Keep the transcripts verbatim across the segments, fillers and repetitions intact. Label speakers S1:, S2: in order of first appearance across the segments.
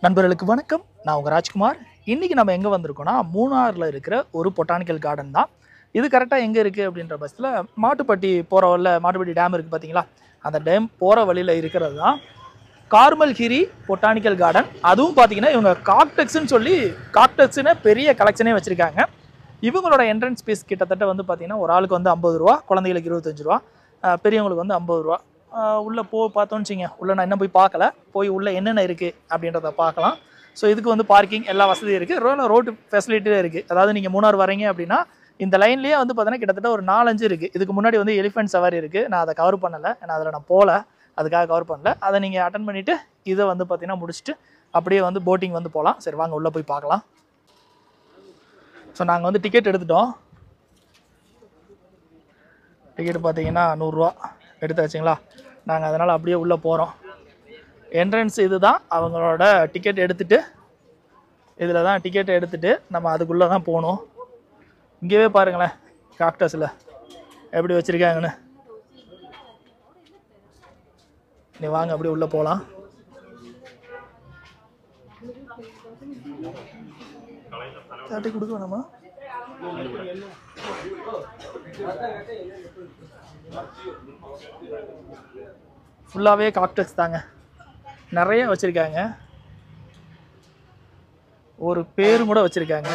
S1: நண்பர்களுக்கு வணக்கம். நான் உங்கள் ராஜ்குமார். இன்றைக்கி நம்ம எங்கே வந்திருக்கோன்னா, மூணாறில் இருக்கிற ஒரு பொட்டானிக்கல் கார்டன் தான். இது கரெக்டாக எங்கே இருக்குது அப்படின்ற பட்சத்தில் மாட்டுப்பட்டி போகிற வழியில் மாட்டுப்பட்டி டேம் இருக்குது பார்த்தீங்களா, அந்த டேம் போகிற வழியில் இருக்கிறது தான் கார்மல்கிரி பொட்டானிக்கல் கார்டன். அதுவும் பார்த்தீங்கன்னா இவங்க காக்டெக்ஸ்ன்னு சொல்லி காக்டெக்ஸ்னு பெரிய கலெக்ஷனே வச்சுருக்காங்க. இவங்களோட என்ட்ரன்ஸ் ஃபீஸ் கிட்டத்தட்ட வந்து பார்த்திங்கன்னா ஒரு ஆளுக்கு வந்து ஐம்பது ரூபா, குழந்தைகளுக்கு இருபத்தஞ்சு ரூபா, பெரியவங்களுக்கு வந்து ஐம்பது ரூபா. உள்ளே போய் பார்த்தோன்னு வச்சிங்க, உள்ளே நான் இன்னும் போய் பார்க்கல, போய் உள்ளே என்னென்ன இருக்குது அப்படின்றத பார்க்கலாம். ஸோ இதுக்கு வந்து பார்க்கிங் எல்லா வசதியும் இருக்குது, ரோல ரோடு ஃபெசிலிட்டியும் இருக்குது. அதாவது நீங்கள் மூணார் வரீங்க அப்படின்னா இந்த லைன்லேயே வந்து பார்த்தீங்கன்னா கிட்டத்தட்ட ஒரு நாலஞ்சு இருக்குது. இதுக்கு முன்னாடி வந்து எலிஃபென்ட் சவாரி இருக்குது, நான் அதை கவர் பண்ணலை, ஏன்னா அதில் நான் போகல, அதுக்காக கவர் பண்ணல. அதை நீங்கள் அட்டன் பண்ணிவிட்டு இதை வந்து பார்த்தீங்கன்னா முடிச்சுட்டு அப்படியே வந்து போட்டிங் வந்து போகலாம். சரி வாங்க உள்ளே போய் பார்க்கலாம். ஸோ நாங்கள் வந்து டிக்கெட் எடுத்துட்டோம். டிக்கெட்டு பார்த்தீங்கன்னா நூறுரூவா எடுத்தாச்சுங்களா. நாங்கள் அதனால் அப்படியே உள்ளே போகிறோம். என்ட்ரன்ஸ் இது தான். அவங்களோட டிக்கெட் எடுத்துகிட்டு இதில் தான் டிக்கெட் எடுத்துகிட்டு நம்ம அதுக்குள்ளே தான் போகணும். இங்கேயே பாருங்களேன் காக்டஸில் எப்படி வச்சுருக்காங்கன்னு. நீ வாங்க அப்படியே உள்ளே போகலாம். தட்டி கொடுக்க வேணாமா? ஃபுல்லாகவே காக்டஸ் தாங்க, நிறைய வச்சுருக்காங்க. ஒரு பேரும் கூட வச்சுருக்காங்க.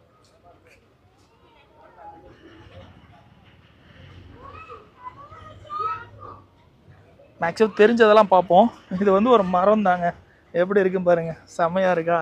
S1: மேக்ஸிமம் தெரிஞ்சதெல்லாம் பார்ப்போம். இது வந்து ஒரு மரம் தாங்க, எப்படி இருக்குன்னு பாருங்கள், செம்மையாக இருக்கா.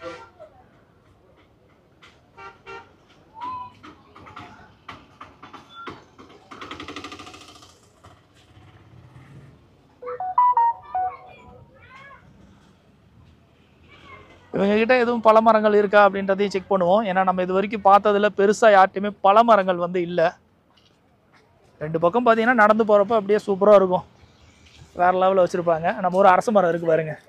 S1: இவங்ககிட்ட எதுவும் பல மரங்கள் இருக்கா அப்படின்றதையும் செக் பண்ணுவோம். ஏன்னா நம்ம இது வரைக்கும் பார்த்ததில் பெருசாக யார்ட்டையுமே பல மரங்கள் வந்து இல்லை. ரெண்டு பக்கம் பார்த்தீங்கன்னா நடந்து போகிறப்ப அப்படியே சூப்பராக இருக்கும், வேறு லெவலில் வச்சுருப்பாங்க. நம்ம ஒரு அரச மரம் இருக்குது பாருங்க,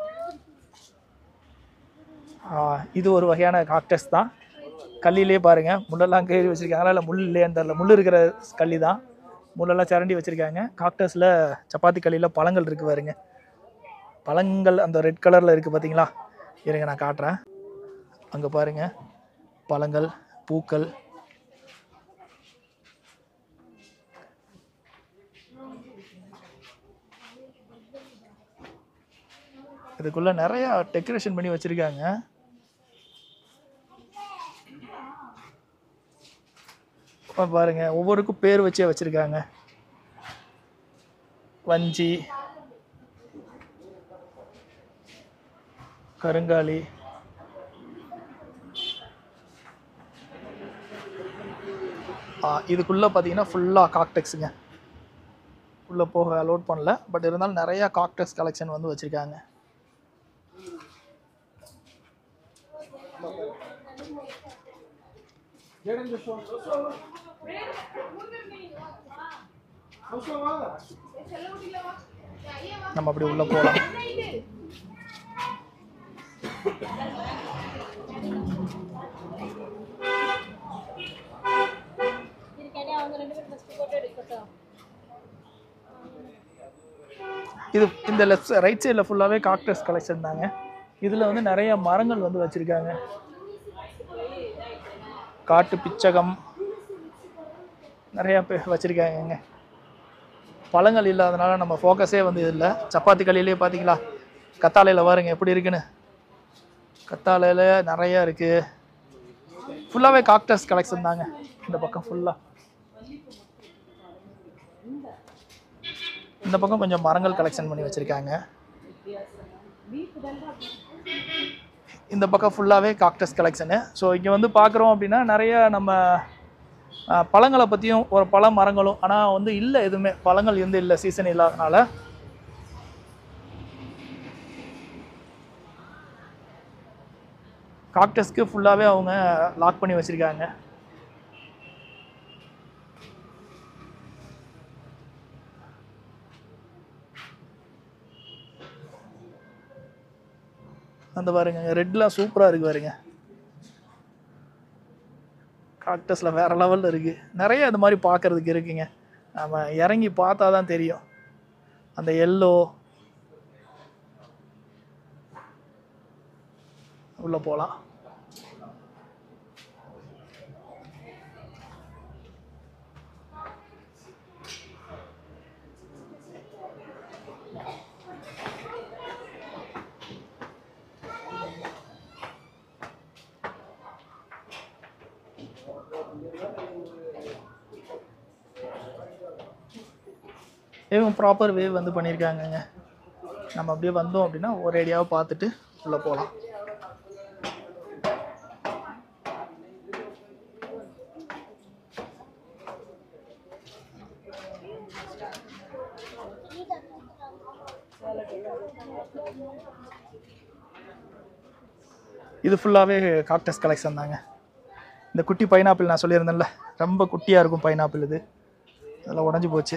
S1: இது ஒரு வகையான காக்டஸ் தான். கல்லிலே பாருங்கள், முள்ளெல்லாம் கீறி வச்சுருக்காங்களா இல்லை முள் இல்லையான்னு தெரில, முள் இருக்கிற கல்லி தான். முள்ளெல்லாம் சிரண்டி வச்சுருக்காங்க. காக்டஸில் சப்பாத்தி கல்லியில் பழங்கள் இருக்குது பாருங்க, பழங்கள் அந்த ரெட் கலரில் இருக்குது பார்த்தீங்களா. இருங்க நான் காட்டுறேன். அங்கே பாருங்க பழங்கள், பூக்கள். இதுக்குள்ள நிறைய டெக்கரேஷன் பண்ணி வச்சிருக்காங்க. பாருங்க ஒவ்வொருக்கும் பேர் வச்சே வச்சிருக்காங்க. வஞ்சி, கருங்காலி, இதுக்குள்ளே பார்த்தீங்கன்னா ஃபுல்லாக காக்டெக்ஸுங்க. உள்ளே போக அலோட் பண்ணல, பட் இருந்தாலும் நிறையா காக்டெக்ஸ் கலெக்ஷன் வந்து வச்சுருக்காங்க. நம்ம அப்படி உள்ளே போகலாம். இது இந்த லெஃப்ட் ரைட் சைடில் ஃபுல்லாகவே காக்டஸ் கலெக்ஷன் தாங்க. இதில் வந்து நிறைய மரங்கள் வந்து வச்சுருக்காங்க. காட்டு பிச்சகம் நிறையா பேர் வச்சுருக்காங்கங்க. பழங்கள் இல்லாதனால நம்ம ஃபோக்கஸே வந்து இல்லை. சப்பாத்தி களியிலே பார்த்தீங்களா, கத்தாழையில் பாருங்க எப்படி இருக்குன்னு. கத்தாழையில் நிறையா இருக்குது. ஃபுல்லாகவே காக்டஸ் கலெக்ஷன் தாங்க இந்த பக்கம் ஃபுல்லாக. இந்த பக்கம் கொஞ்சம் மரங்கள் கலெக்ஷன் பண்ணி வச்சுருக்காங்க. இந்த பக்கம் ஃபுல்லாகவே காக்டஸ் கலெக்ஷனு. ஸோ இங்கே வந்து பார்க்குறோம் அப்படின்னா நிறைய நம்ம பழங்களை பற்றியும் ஒரு பழ மரங்களும், ஆனால் வந்து இல்லை எதுவுமே பழங்கள் வந்து இல்லை, சீசன் இல்லாதனால. காக்டஸ்க்கு ஃபுல்லாகவே அவங்க லாக் பண்ணி வச்சுருக்காங்க. அந்த பாருங்க ரெட்லாம் சூப்பராக இருக்குது பாருங்க, காக்டஸில் வேறு லெவலில் இருக்குது. நிறைய இது மாதிரி பார்க்குறதுக்கு இருக்குங்க. நம்ம இறங்கி பார்த்தா தான் தெரியும். அந்த எல்லோ, உள்ளே போகலாம். இவங்க ப்ராப்பர் வேவ் வந்து பண்ணியிருக்காங்கங்க. நம்ம அப்படியே வந்தோம் அப்படின்னா ஒரு ஏரியாவை பார்த்துட்டு உள்ளே போகலாம். இது ஃபுல்லாகவே காக்டஸ் கலெக்ஷன் தாங்க. இந்த குட்டி பைனாப்பிள் நான் சொல்லியிருந்தேன்ல, ரொம்ப குட்டியாக இருக்கும் பைனாப்பிள். இது அதெல்லாம் உடஞ்சி போச்சு.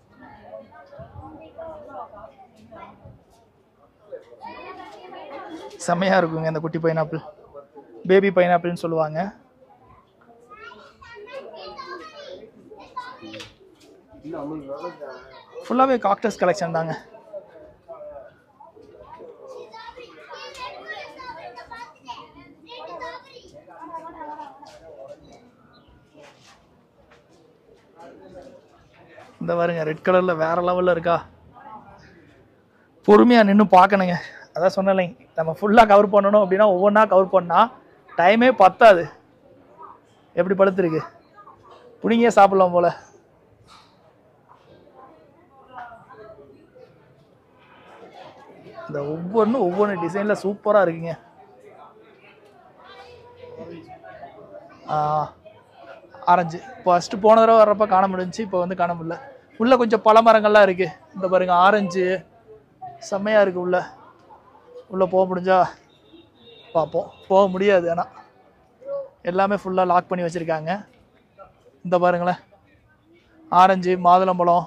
S1: செம்மையாக இருக்குங்க இந்த குட்டி பைனாப்பிள். பேபி பைனாப்பிள்னு சொல்லுவாங்க. ஃபுல்லாகவே காக்டஸ் கலெக்ஷன் தாங்க. இந்த பாருங்க ரெட் கலரில் வேறு லெவலில் இருக்கா. பொறுமையாக நின்று பார்க்கணுங்க. அதான் சொன்னலைங்க, நம்ம ஃபுல்லாக கவர் பண்ணணும் அப்படின்னா ஒவ்வொன்றா கவர் பண்ணால் டைமே பத்தாது. எப்படி படுத்துருக்கு, புடிங்கே சாப்பிடலாம் போல். இந்த ஒவ்வொன்றும் ஒவ்வொன்று டிசைனில் சூப்பராக இருக்குங்க. ஆரஞ்சு ஃபஸ்ட்டு போன தடவை வர்றப்ப காண முடிஞ்சிச்சு, இப்போ வந்து காண முடியல. உள்ளே கொஞ்சம் பல மரங்கள்லாம் இருக்குது. இந்த பாருங்க ஆரஞ்சு செம்மையாக இருக்குது. உள்ளே உள்ளே போக முடிஞ்சா பார்ப்போம். போக முடியாது, ஆனால் எல்லாமே ஃபுல்லாக லாக் பண்ணி வச்சுருக்காங்க. இந்த பாருங்களேன் ஆரஞ்சு, மாதுளம்பழம்.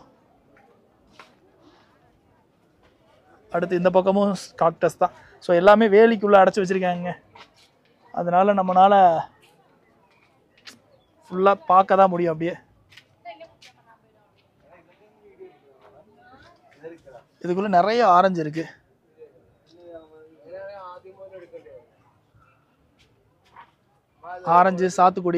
S1: அடுத்து இந்த பக்கமும் காக்டஸ் தான். ஸோ எல்லாமே வேலிக்குள்ளே அடைச்சி வச்சுருக்காங்க. அதனால் நம்மளால் ஃபுல்லாக பார்க்க தான் முடியும். அப்படியே இதுக்குள்ளே நிறைய ஆரஞ்சு இருக்குது. ஆரஞ்சு, சாத்துக்குடி.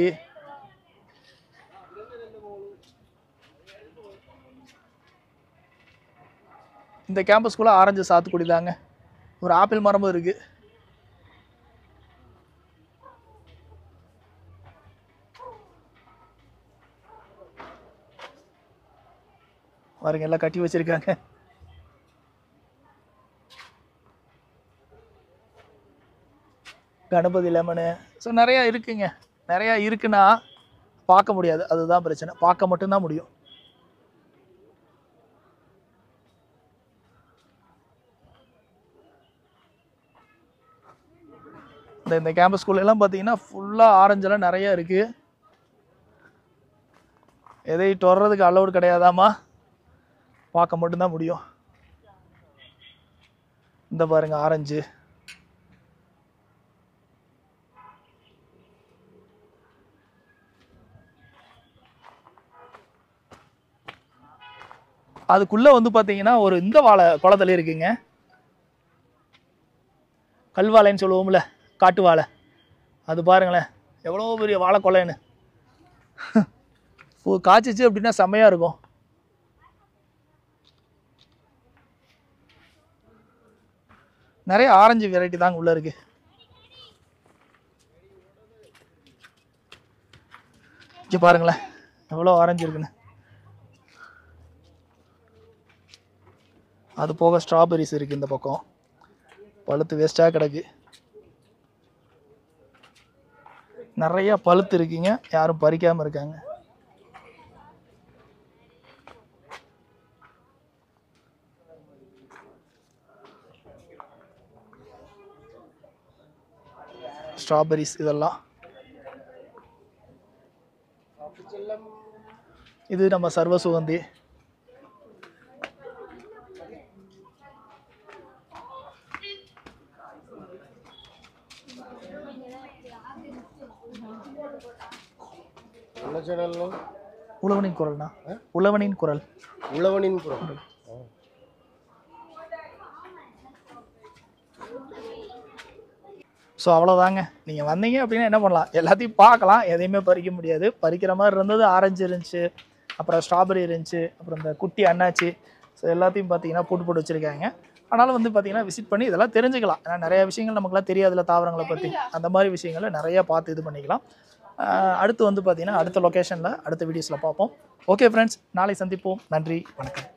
S1: இந்த கேம்பஸ்குள்ளே ஆரஞ்சு, சாத்துக்குடி தாங்க. ஒரு ஆப்பிள் மரமும் இருக்குது. பாருங்க எல்லாம் கட்டி வச்சிருக்காங்க. கணபதி லெமனு. ஸோ நிறையா இருக்குங்க. நிறையா இருக்குன்னா பார்க்க முடியாது, அதுதான் பிரச்சனை. பார்க்க மட்டும்தான் முடியும். இந்த இந்த கேம்பஸ் ஸ்கூல்லாம் பார்த்தீங்கன்னா ஃபுல்லாக ஆரஞ்செல்லாம் நிறையா இருக்குது. எதை தொடர்றதுக்கு அலௌடு கிடையாதாமா, பார்க்க மட்டும்தான் முடியும். இந்த பாருங்க ஆரஞ்சு. அதுக்குள்ளே வந்து பார்த்தீங்கன்னா ஒரு இந்த வாழை குளத்தள்ளி இருக்குங்க. கல்வாழைன்னு சொல்லுவோம்ல, காட்டு வாழை. அது பாருங்களேன் எவ்வளோ பெரிய வாழை கொலைன்னு. காய்ச்சிச்சு அப்படின்னா செம்மையாக இருக்கும். நிறைய ஆரஞ்சு வெரைட்டி தாங்க உள்ளே இருக்குது. இங்கே பாருங்களேன் எவ்வளோ ஆரஞ்சு இருக்குன்னு. அது போக ஸ்ட்ராபெரிஸ் இருக்குது இந்த பக்கம். பழுத்து வேஸ்ட்டாக கிடக்கு. நிறையா பழுத்து இருக்குங்க, யாரும் பறிக்காமல் இருக்காங்க. ஸ்ட்ராபெரிஸ் இதெல்லாம். இது நம்ம சர்வ சுகந்தி. உழவனின் குரல்னா, உழவனின் குரல்.
S2: உழவனின் குரல்.
S1: ஸோ அவ்வளோதாங்க. நீங்கள் வந்தீங்க அப்படின்னா என்ன பண்ணலாம், எல்லாத்தையும் பார்க்கலாம், எதையுமே பறிக்க முடியாது. பறிக்கிற மாதிரி இருந்தது ஆரஞ்சு இருந்துச்சு, அப்புறம் ஸ்ட்ராபெரி இருந்துச்சு, அப்புறம் இந்த குட்டி அண்ணாச்சி, ஸோ எல்லாத்தையும் பார்த்தீங்கன்னா போட்டு போட்டு வச்சுருக்காங்க. ஆனாலும் வந்து பார்த்தீங்கன்னா விசிட் பண்ணி இதெல்லாம் தெரிஞ்சுக்கலாம். ஏன்னா நிறைய விஷயங்கள் நமக்குலாம் தெரியாதுல தாவரங்களை பற்றி, அந்த மாதிரி விஷயங்களை நிறையா பார்த்து இது பண்ணிக்கலாம். அடுத்து வந்து பார்த்தீங்கன்னா அடுத்த லொக்கேஷனில் அடுத்த வீடியோஸில் பார்ப்போம். ஓகே ஃப்ரெண்ட்ஸ், நாளை சந்திப்போம். நன்றி, வணக்கம்.